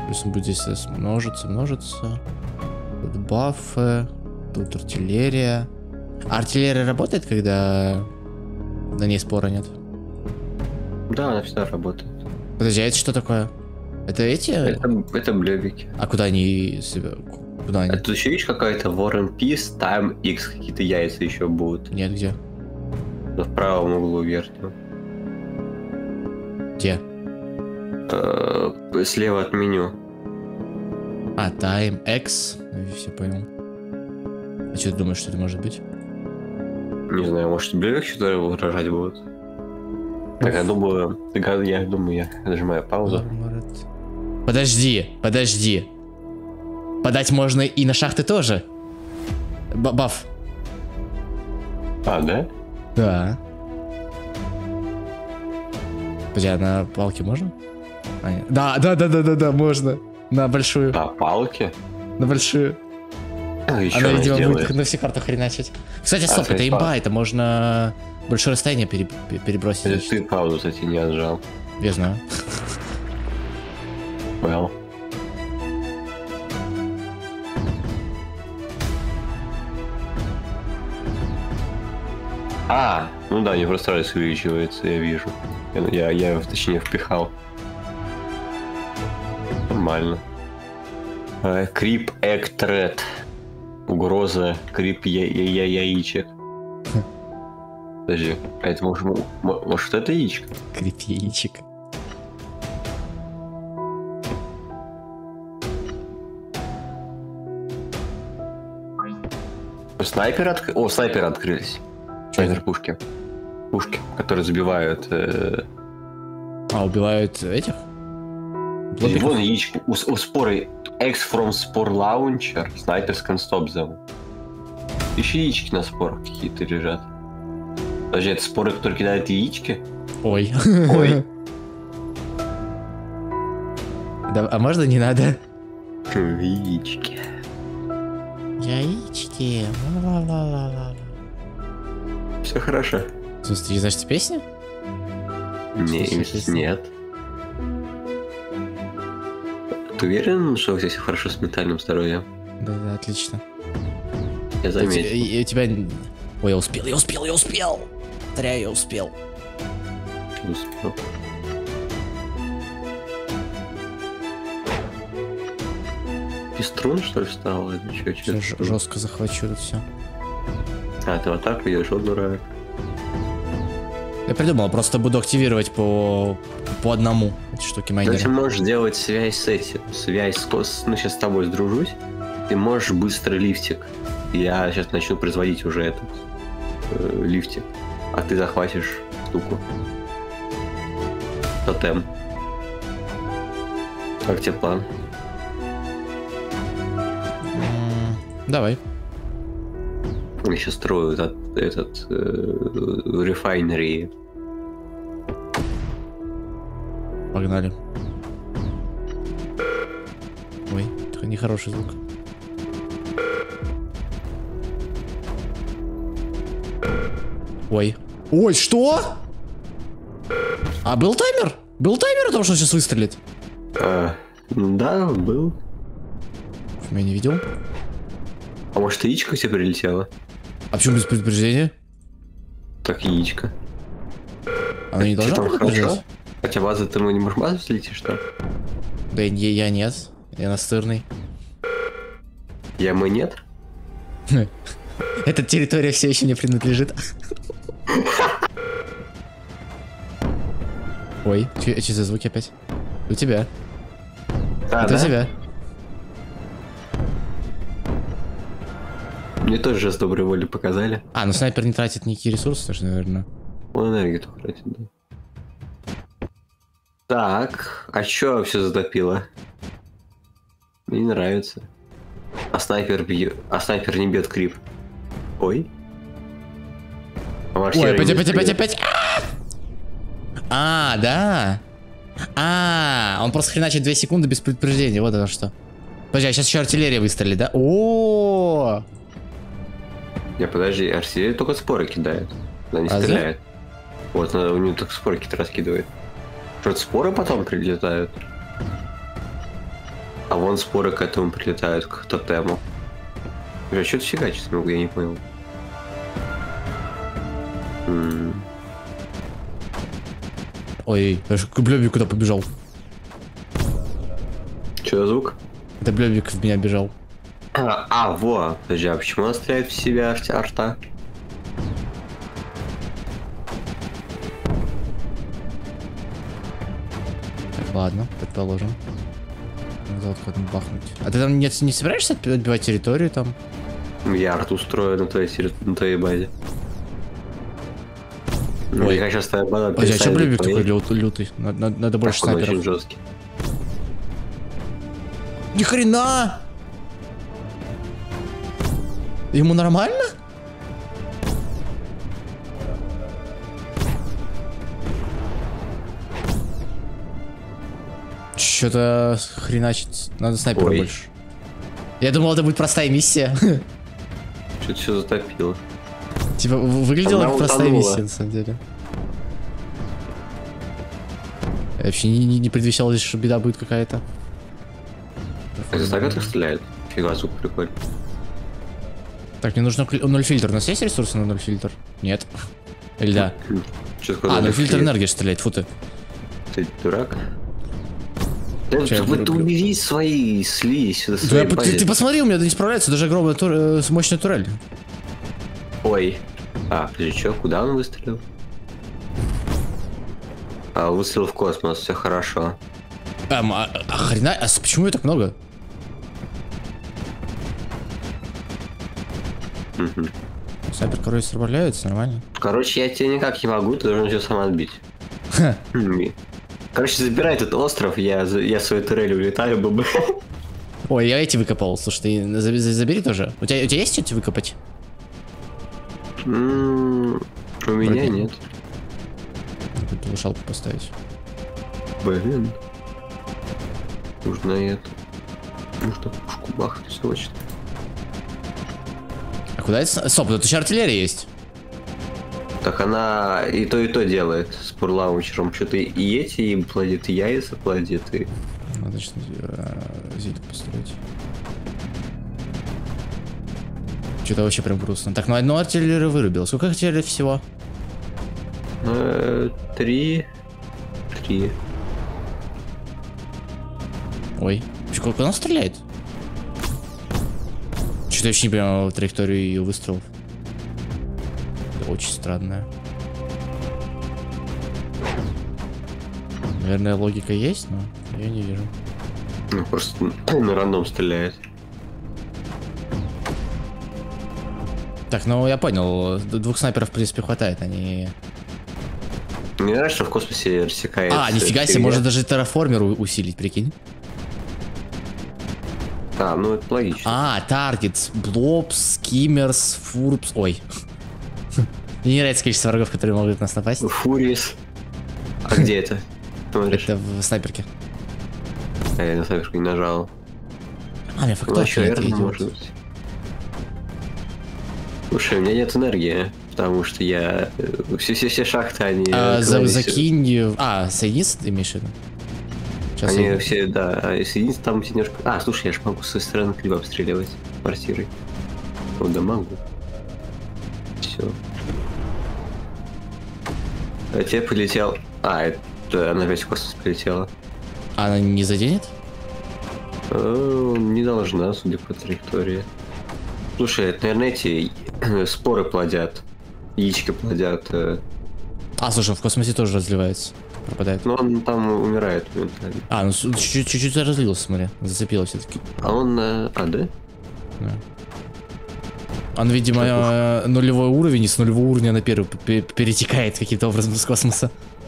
Плюс он будет здесь множиться. Тут бафы. Тут артиллерия. А артиллерия работает, когда на ней спора нет? Да, она всегда работает. Подожди, а это что такое? Это эти? Это блебики. А куда они себя... Куда они? А тут еще видишь какая-то War and Peace, Time X, какие-то яйца еще будут. Нет, где? В правом углу верхнем. Где? Слева от меню. А, Time X. Все понял. А что ты думаешь, что это может быть? Не знаю, может блебик что-то выражать будут? Так, я думаю, я нажимаю паузу. Подожди. Подать можно и на шахты тоже. Баф. А, да? Да. Подожди, а на палке можно? А, нет. Да, можно. На большую. А, палки? На большую. Еще она, видимо, делает. будет на всех картах хреначить. Кстати, стоп, это имба, это можно большое расстояние перебросить. Это ты паузу, кстати, не отжал. Я знаю. Well. А, ну да, не просто раз увеличивается, я вижу. Я его, точнее, впихал. Нормально. Крип Эктрет. Угроза крип яичек. Подожди, а это может это яичко? Крип яичек. Снайперы открылись. Снайпер-пушки. Пушки, которые забивают... убивают этих? Вон яичко. У споры X from Spore Launcher. Снайперс can stop them. Еще яички на спорах какие-то лежат. Подожди, это споры, которые кидают яички? Ой. Ой. Да, а можно не надо? Яички. Яички. Ла-ла-ла-ла-ла. Все хорошо. Слушай, ты знаешь эту песню? Нет. Ты уверен, что у тебя все хорошо с ментальным здоровьем? Да, отлично. Я заметил. И у тебя... Ой, я успел. Повторяю, я успел. Успел. Пеструн, что ли, встал? Жестко захвачу тут все. А, ты вот так ведешь, вот дурак. Я придумал, просто буду активировать по одному эти штуки майнера. Ты можешь делать связь с этим. Связь ну, сейчас с тобой сдружусь. Ты можешь быстрый лифтик. Я сейчас начну производить уже этот лифтик. А ты захватишь штуку. Тотем. Как тебе план? Давай. Я сейчас строю этот рефайнери. Погнали. Ой, это нехороший звук. Ой. Ой, что? А был таймер? Был таймер о том, что он сейчас выстрелит? Да, был. Я не видел. А может, яичко тебе прилетело? А почему без предупреждения? Так, яичко. Она не должна предупреждать? Хотя база, ты не можешь базу взлететь, что? Да я нет. Я настырный. Мы нет? Эта территория все еще не принадлежит. Ой, что за звуки опять? У тебя. Это у тебя. Мне тоже жест доброй воли показали. А, ну снайпер не тратит никакие ресурсы, тоже, наверное. Он энергию только тратит, да. Так, а чё все затопило? Мне не нравится. А снайпер не бьет крип. Ой. Ой, опять. А, да. Он просто хреначит 2 секунды без предупреждения, вот это что. Подожди, а сейчас еще артиллерия выстрелит, да? О! Подожди, артиллерия только споры кидает. Она не стреляет. Вот, у нее только споры какие-то раскидывает. Что-то споры потом прилетают. А вон споры к этому прилетают, к тотему. Бля, что-то фигачить могу, я не понял. Ой, Блёбик куда побежал? Что за звук? Это Блёбик в меня бежал. Во. Подожди, а почему он стреляет в себя арта? Так, ладно, предположим. Назад как бахнуть. А ты там не собираешься отбивать территорию там? Я арт устрою на твоей базе. Ой, я сейчас твоя база. а что Блёбик такой лютый? Надо больше снайперов. Он очень жесткий. Ни хрена! Ему нормально? Что-то хреначить. Надо снайпера больше. Я думал, это будет простая миссия. Что-то все затопило. Типа, выглядела как простая миссия, на самом деле. Я вообще не предвещал здесь, что беда будет какая-то. Это так это стреляет? Фига, звук прикольный. Так, мне нужно 0 фильтр. У нас есть ресурсы на 0 фильтр? Нет. Или да? 0 фильтр энергии стреляет, фу ты. Ты дурак? Да ты убери свои слизь. Ты посмотри, у меня не справляется даже огромная мощная турель. Ой. Подожди, что? Куда он выстрелил? Выстрел в космос, все хорошо. Хрена, почему ее так много? Снайпер, короче, справляется, нормально. Короче, я тебе никак не могу, ты должен все сам отбить. Короче, забирай этот остров, я свою турель улетаю, ББ. Ой, я эти выкопал, слушай, ты забери тоже. У тебя есть эти выкопать? У меня нет. Надо глушалку поставить. Блин. Нужно это. Нужно пушку бахнуть срочно. А куда это? Стоп, тут еще артиллерия есть. Так она и то делает с пурлаунчером. Что-то и эти им плодит, и яйца плодит, и... Надо зелье построить. Что-то вообще прям грустно. Так, ну одну артиллерию вырубил. Сколько артиллерий всего? 3. Ой, сколько он стреляет? Что-то я вообще не понимаю траекторию ее выстрелов. Это очень странная. Наверное, логика есть, но я не вижу. Ну, просто на рандом стреляет. Так, ну я понял, 2 снайперов в принципе хватает, они... Мне нравится, что в космосе рассекается. Нифига себе, можно даже терраформер усилить, прикинь. Ну это логично. Таргетс, блобс, скиммерс, фурбс. Ой. Мне не нравится количество врагов, которые могут нас напасть. Фурис. А где это? Это в снайперке. Я на снайперку не нажал. У меня факторки нет, идет. Слушай, у меня нет энергии, потому что я... Все шахты, они... Закинь... соединиться ты имеешь в виду? Сейчас они все, да, соединиться там немножко... Слушай, я же могу со стороны клива обстреливать квартирой. Да могу. Все. А тебе полетел... это она опять в космос полетела. Она не заденет? Не должна, судя по траектории. Слушай, это, наверное, эти споры плодят. Яички плодят. Слушай, в космосе тоже разливается. Пропадает. Но он там умирает моментально. Чуть-чуть разлился, смотри. Зацепило все-таки. Да? Да. Он, видимо, нулевой уровень, и с нулевого уровня на первый перетекает каким-то образом из космоса.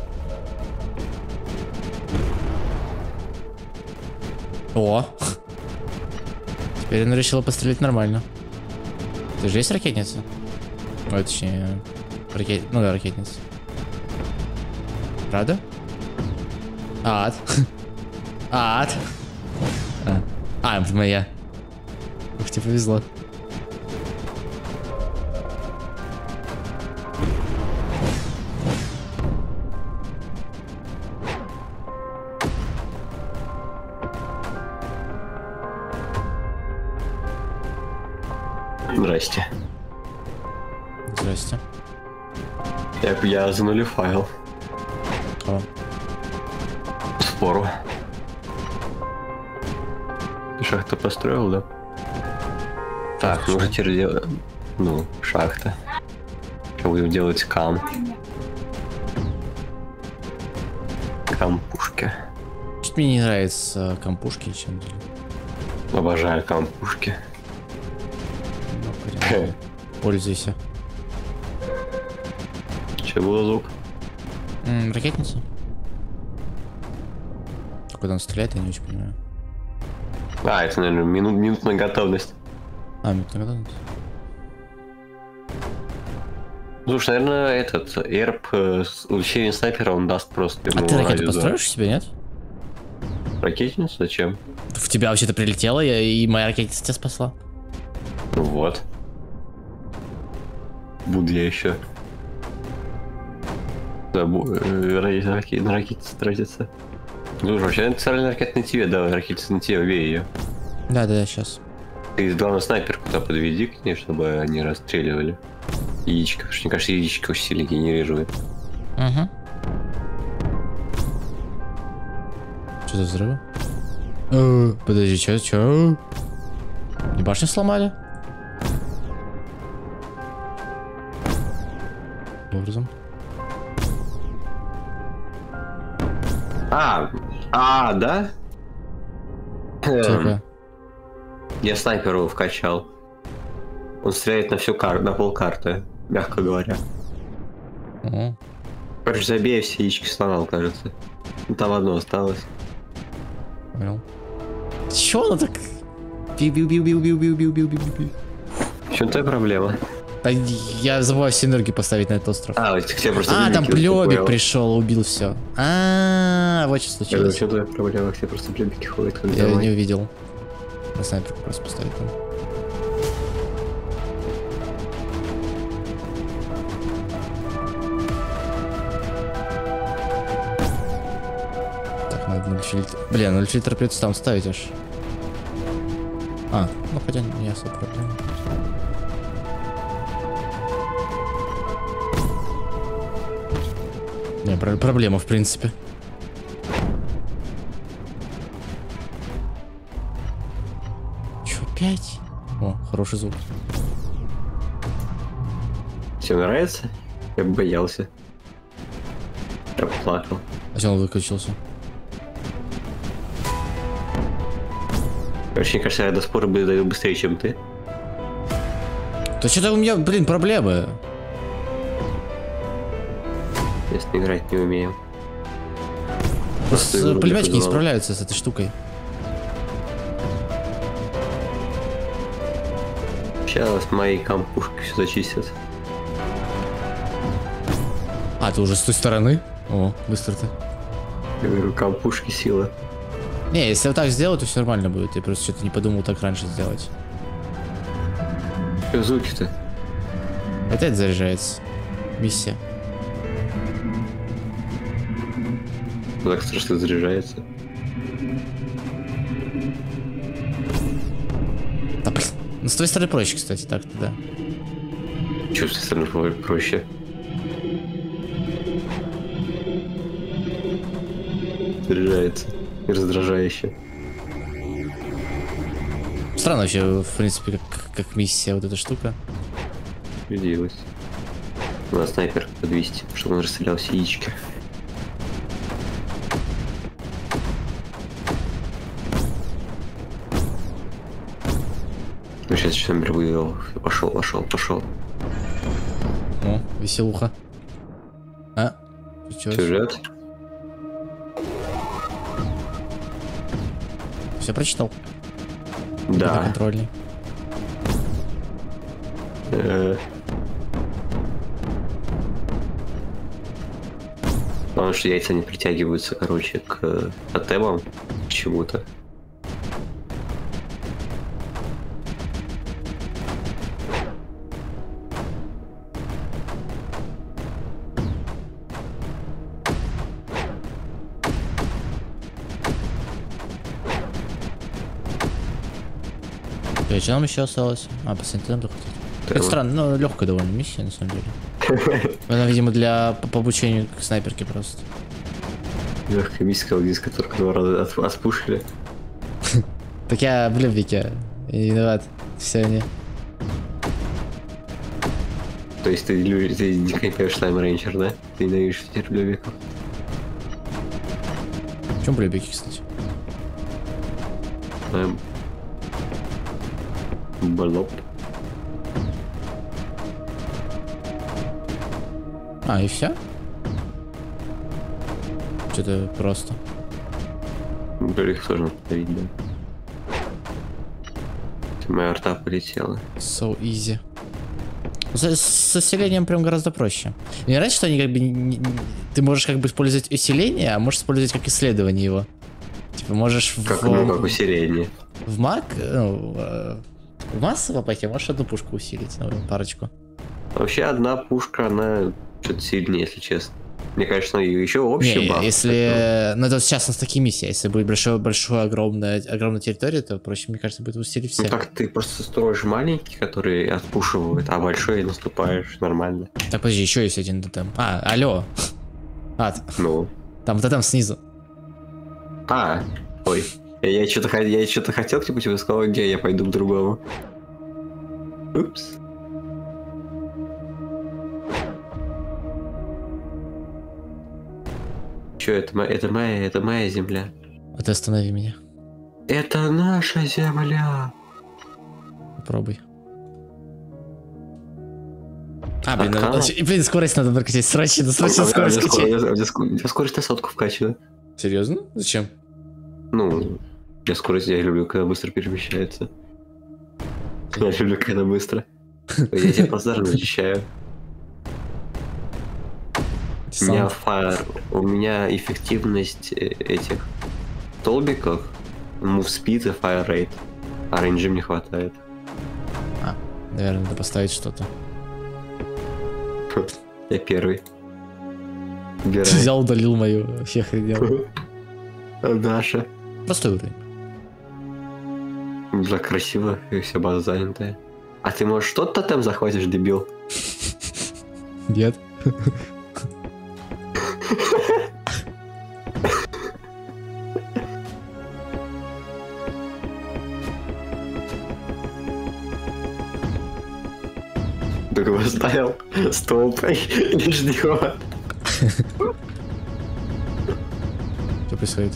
О! Теперь она решила пострелять нормально. Ты же есть ракетница? Ой, точнее... Ну да, ракетница. Правда? Ад. Это моя. Ух, тебе повезло. Здрасте. Здрасте. Я занулифайл. О. Спору. Ты шахту построил, да? Так, что? нужно теперь делать... Ну, шахта. Что будем делать? Кампушки. Что-то мне не нравится кампушки, чем деле. Обожаю кампушки. Ну, пользуйся. Че было звук? Ракетница. Куда он стреляет, я не очень понимаю. А, это, наверное, минутная готовность. А, минутная готовность. Слушай, наверное, этот эрп с увеличением снайпера он даст просто. А ты ракету построишь себе, нет? Ракетницу? Зачем? В тебя вообще-то прилетела, и моя ракетница тебя спасла. Ну вот. Буду я еще. Да, на ракете тратится. Слушай, вообще специально ракета на тебе, да, ракета на тебе, убей ее. Да, сейчас. Ты, главное, снайперку туда подведи к ней, чтобы они расстреливали. Яичко, потому что, мне кажется, яичко очень сильно генерирует. Угу. Что за взрыв? Подожди, чё? Не башню сломали? Образом. Да? Тихо. Я снайперу вкачал. Он стреляет на всю карту, на полкарты, мягко говоря. О. Короче, забей, все яички сломал, кажется. Ну, там одно осталось. Понял. Чё оно так? Бил. В чем твоя проблема? Да я забываю синергию поставить на этот остров. Тебе просто там плёбик пришел, убил все. Вот что случилось. В чем твоя проблема? Все просто плёбики ходят. Я не увидел. На снайперку просто поставить там. Так, надо 0 фильтр. Бля, 0 фильтр придется там ставить аж. Ну хотя не особо проблема. Не, проблема в принципе. Чё, опять? О, хороший звук. Тебе нравится? Я бы боялся. Я плакал. А чё он выключился? Короче, мне кажется, я до спора бы даю быстрее, чем ты. Да что-то у меня, блин, проблемы. Если играть не умеем. Просто пулеметчики не справляются с этой штукой. Сейчас мои кампушки все зачистят. Ты уже с той стороны? О, быстро ты. Я говорю, кампушки сила. Не, если вот так сделать, то все нормально будет. Я просто что-то не подумал так раньше сделать. Что звуки-то? Опять заряжается. Миссия. Так страшно заряжается. Да, блин. Ну, с твоей стороны проще, кстати, так-то, да. Чувство стороны проще. Заряжается. И раздражающе. Странно вообще, в принципе, как миссия вот эта штука. Виделось. Надо снайпер подвести, чтобы он расстрелял все яички. Ну сейчас снайпер вывел. Пошел. О, веселуха. Сюжет. Все прочитал? Да. Контрольный. Потому что яйца не притягиваются, короче, к тотемам, к чему-то. И что нам еще осталось? А, по сантиметру хотеть. Это странно, но легкая довольно миссия, на самом деле. Она, видимо, по обучению к снайперке просто. Легкая миссия, здесь, которую 2 раза отпушили. Так я в любике. Я не виноват. Все они. То есть ты не кайфуешь Time Ranger, да? Ты ненавидишь этих любиков. В чем любики, кстати? Балоп. А, и все? Что-то просто. Их сложно повторить, да. Моя арта полетела. So easy. С усилением прям гораздо проще. Мне нравится, что они как бы ты можешь как бы использовать усиление, а можешь использовать как исследование его. Типа можешь как усиление. В маг, ну, в массовом паке можешь одну пушку усилить, ну, парочку. Вообще одна пушка, она что-то сильнее, если честно. Мне кажется, еще общий баф. Если... Ну, это сейчас у нас такие миссии. Если будет большая огромная территория, то, проще, мне кажется, будет усилить всех. Ну, так ты просто строишь маленький, который отпушивает, а большой наступаешь нормально. Так, подожди, еще есть один тотем. А, алло. Ну. Там тотем снизу. Ой. Я что-то хотел, типа, сказал, где я пойду к другому. Упс. Че, это моя земля. А ты останови меня. Это наша земля. Попробуй. Блин, скорость надо прокачать. Срочно скорость качать. Я скорость на 100 вкачиваю. Серьезно? Зачем? Ну, я люблю, когда быстро перемещается. Я люблю, когда быстро. Я тебя просто защищаю. У меня эффективность этих столбиков, move speed и fire rate, а рейнджи мне хватает. Наверное, надо поставить что-то. Я первый. Ты взял, удалил мою, вообще охренел. Даша. Простой уровень. Да, красиво, и вся база занятая. А ты, может, что-то там захватишь, дебил? Нет. Только поставил столб и ждет. Что происходит?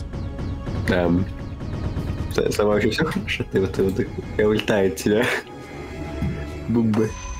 Сама вообще все хорошо, ты вот улетает тебя. Бубы.